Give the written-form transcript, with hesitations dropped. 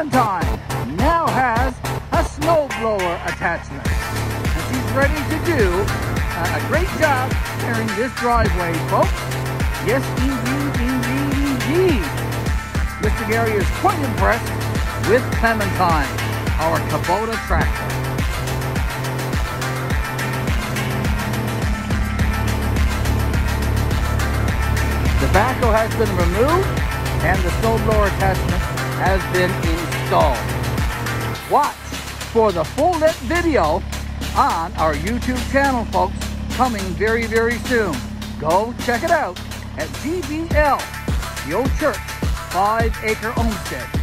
Clementine now has a snowblower attachment. And she's ready to do a great job clearing this driveway, folks. Yes, indeed. Mr. Garry is quite impressed with Clementine, our Kubota tractor. The backhoe has been removed and the snowblower attachment has been installed. Watch for the full length video on our YouTube channel, folks, coming very, very soon. Go check it out at GBL, the Old Church 5-acre homestead.